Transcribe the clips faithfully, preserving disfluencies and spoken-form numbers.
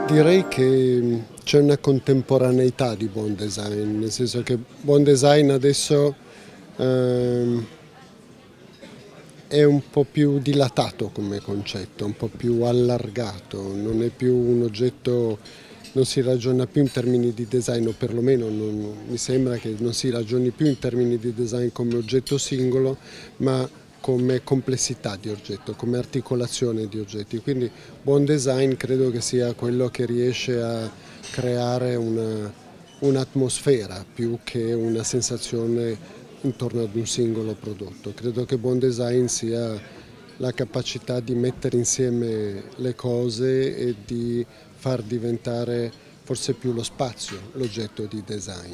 Direi che c'è una contemporaneità di buon design, nel senso che buon design adesso ehm, è un po' più dilatato come concetto, un po' più allargato, non è più un oggetto, non si ragiona più in termini di design, o perlomeno non, mi sembra che non si ragioni più in termini di design come oggetto singolo, ma come complessità di oggetto, come articolazione di oggetti. Quindi buon design credo che sia quello che riesce a creare una, un'atmosfera più che una sensazione intorno ad un singolo prodotto. Credo che buon design sia la capacità di mettere insieme le cose e di far diventare forse più lo spazio l'oggetto di design.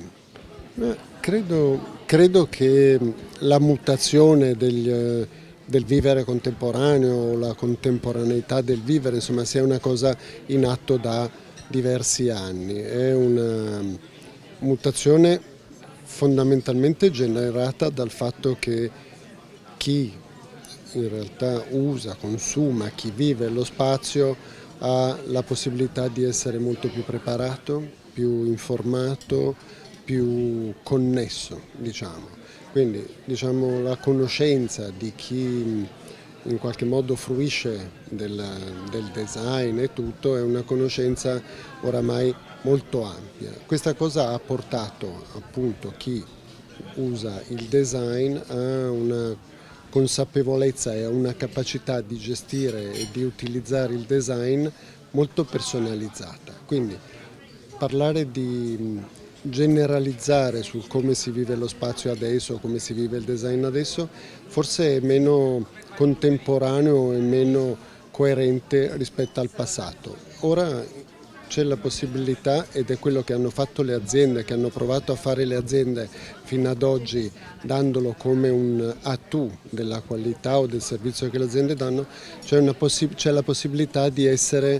Credo, credo che la mutazione del, del vivere contemporaneo, la contemporaneità del vivere, insomma, sia una cosa in atto da diversi anni. È una mutazione fondamentalmente generata dal fatto che chi in realtà usa, consuma, chi vive lo spazio ha la possibilità di essere molto più preparato, più informato, più connesso, diciamo. Quindi diciamo, la conoscenza di chi in qualche modo fruisce del, del design e tutto è una conoscenza oramai molto ampia. Questa cosa ha portato appunto chi usa il design a una consapevolezza e a una capacità di gestire e di utilizzare il design molto personalizzata. Quindi parlare di generalizzare su come si vive lo spazio adesso, come si vive il design adesso, forse è meno contemporaneo e meno coerente rispetto al passato. Ora c'è la possibilità, ed è quello che hanno fatto le aziende, che hanno provato a fare le aziende fino ad oggi, dandolo come un atu della qualità o del servizio che le aziende danno, c'è, una possi- c'è la possibilità di essere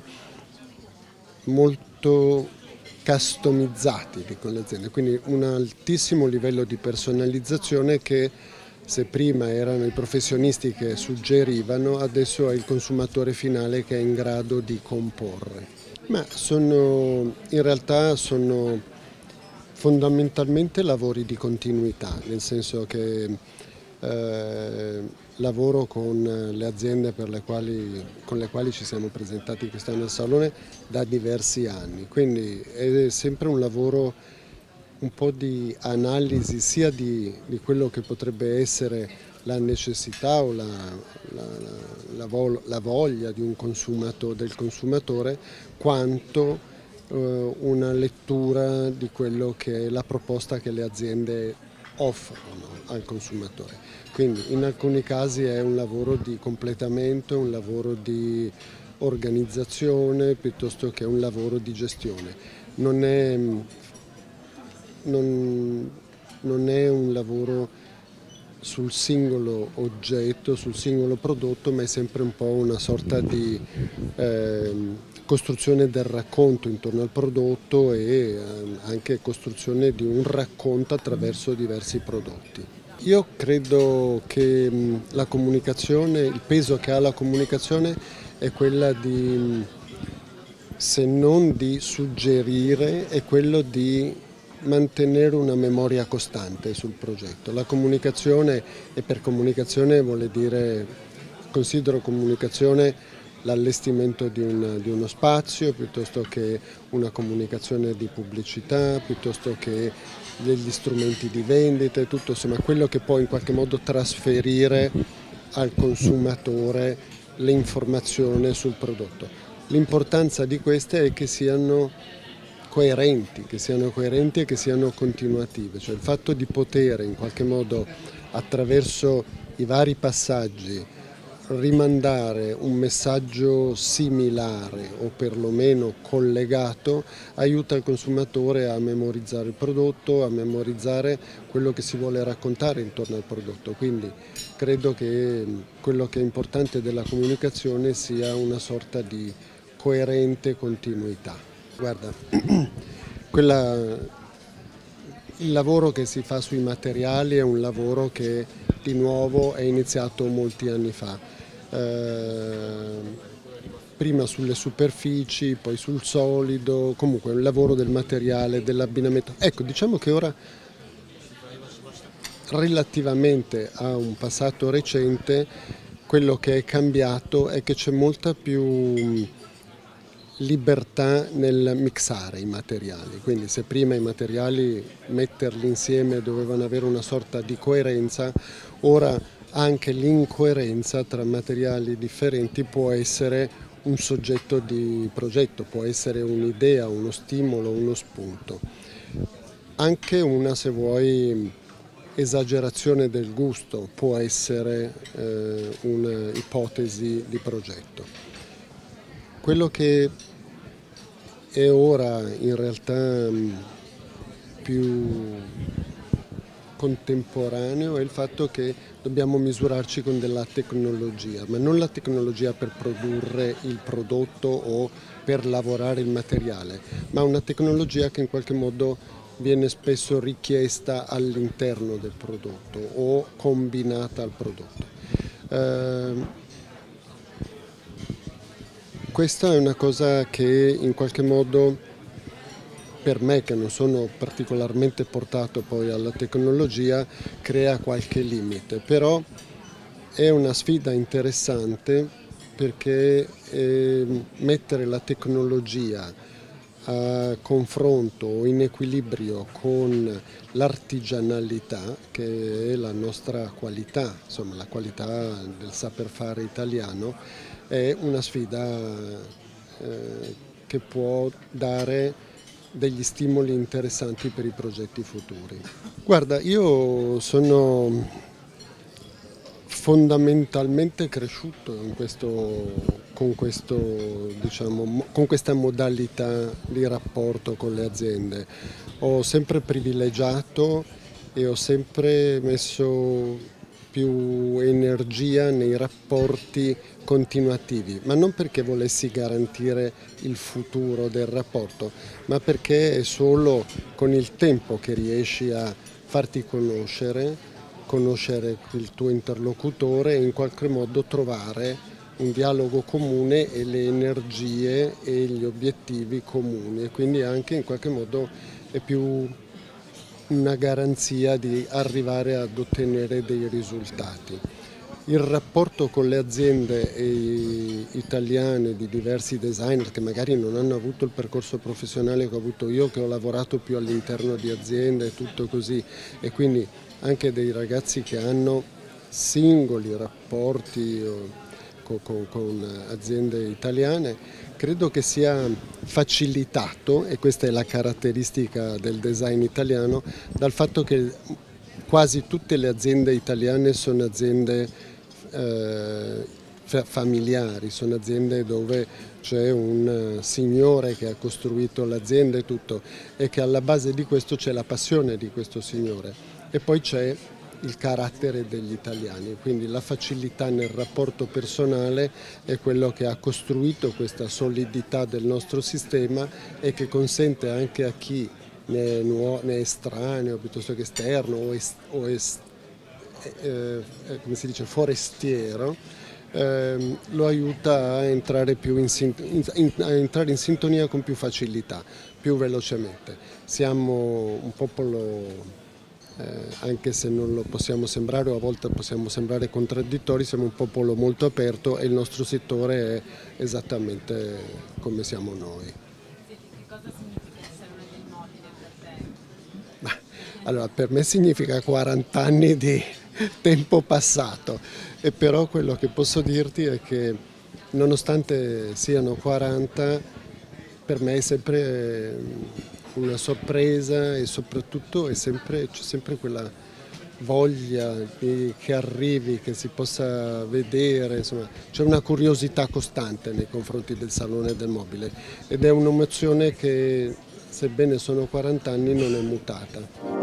molto customizzati con le aziende, quindi un altissimo livello di personalizzazione che se prima erano i professionisti che suggerivano, adesso è il consumatore finale che è in grado di comporre. Ma sono, in realtà sono fondamentalmente lavori di continuità, nel senso che eh, lavoro con le aziende per le quali, con le quali ci siamo presentati quest'anno al Salone da diversi anni, quindi è sempre un lavoro un po' di analisi sia di, di quello che potrebbe essere la necessità o la, la, la, vol la voglia di un consumato, del consumatore, quanto eh, una lettura di quello che è la proposta che le aziende offrono al consumatore. Quindi in alcuni casi è un lavoro di completamento, un lavoro di organizzazione piuttosto che un lavoro di gestione. Non è, non, non è un lavoro sul singolo oggetto, sul singolo prodotto, ma è sempre un po' una sorta di eh, costruzione del racconto intorno al prodotto e eh, anche costruzione di un racconto attraverso diversi prodotti. Io credo che mh, la comunicazione, il peso che ha la comunicazione è quella di, se non di suggerire, è quello di mantenere una memoria costante sul progetto. La comunicazione, e per comunicazione vuole dire, considero comunicazione l'allestimento di, un, di uno spazio, piuttosto che una comunicazione di pubblicità, piuttosto che degli strumenti di vendita, tutto insomma quello che può in qualche modo trasferire al consumatore l'informazione sul prodotto. L'importanza di queste è che siano coerenti, che siano coerenti e che siano continuative, cioè il fatto di poter in qualche modo attraverso i vari passaggi rimandare un messaggio similare o perlomeno collegato aiuta il consumatore a memorizzare il prodotto, a memorizzare quello che si vuole raccontare intorno al prodotto. Quindi credo che quello che è importante della comunicazione sia una sorta di coerente continuità. Guarda, quella, il lavoro che si fa sui materiali è un lavoro che di nuovo è iniziato molti anni fa. Eh, prima sulle superfici, poi sul solido, comunque un lavoro del materiale, dell'abbinamento. Ecco, diciamo che ora, relativamente a un passato recente, quello che è cambiato è che c'è molta più libertà nel mixare i materiali, quindi se prima i materiali, metterli insieme, dovevano avere una sorta di coerenza, ora anche l'incoerenza tra materiali differenti può essere un soggetto di progetto, può essere un'idea, uno stimolo, uno spunto. Anche una, se vuoi, esagerazione del gusto può essere eh, un'ipotesi di progetto. Quello che è ora in realtà più contemporaneo è il fatto che dobbiamo misurarci con della tecnologia, ma non la tecnologia per produrre il prodotto o per lavorare il materiale, ma una tecnologia che in qualche modo viene spesso richiesta all'interno del prodotto o combinata al prodotto. Eh, Questa è una cosa che in qualche modo, per me che non sono particolarmente portato poi alla tecnologia, crea qualche limite, però è una sfida interessante perché eh, mettere la tecnologia a confronto o in equilibrio con l'artigianalità, che è la nostra qualità, insomma la qualità del saper fare italiano, è una sfida eh, che può dare degli stimoli interessanti per i progetti futuri. Guarda, io sono fondamentalmente cresciuto in questo, con, questo, diciamo, con questa modalità di rapporto con le aziende. Ho sempre privilegiato e ho sempre messo più energia nei rapporti continuativi, ma non perché volessi garantire il futuro del rapporto, ma perché è solo con il tempo che riesci a farti conoscere, conoscere il tuo interlocutore e in qualche modo trovare un dialogo comune e le energie e gli obiettivi comuni, e quindi anche in qualche modo è più una garanzia di arrivare ad ottenere dei risultati. Il rapporto con le aziende italiane di diversi designer che magari non hanno avuto il percorso professionale che ho avuto io, che ho lavorato più all'interno di aziende e tutto così, e quindi anche dei ragazzi che hanno singoli rapporti con, con, con aziende italiane, credo che sia facilitato, e questa è la caratteristica del design italiano, dal fatto che quasi tutte le aziende italiane sono aziende eh, familiari, sono aziende dove c'è un signore che ha costruito l'azienda e tutto, e che alla base di questo c'è la passione di questo signore, e poi c'è il carattere degli italiani, quindi la facilità nel rapporto personale è quello che ha costruito questa solidità del nostro sistema e che consente anche a chi ne è estraneo piuttosto che esterno o, est, o est, eh, come si dice, forestiero, eh, lo aiuta a entrare, più in, in, a entrare in sintonia con più facilità, più velocemente. Siamo un popolo, Eh, anche se non lo possiamo sembrare o a volte possiamo sembrare contraddittori, siamo un popolo molto aperto e il nostro settore è esattamente come siamo noi. Che cosa significa essere una del mobile per te? Ma, allora, per me significa quaranta anni di tempo passato, e però quello che posso dirti è che nonostante siano quaranta, per me è sempre una sorpresa, e soprattutto è sempre, c'è sempre quella voglia di, che arrivi, che si possa vedere, insomma c'è una curiosità costante nei confronti del Salone del Mobile, ed è un'emozione che, sebbene sono quaranta anni, non è mutata.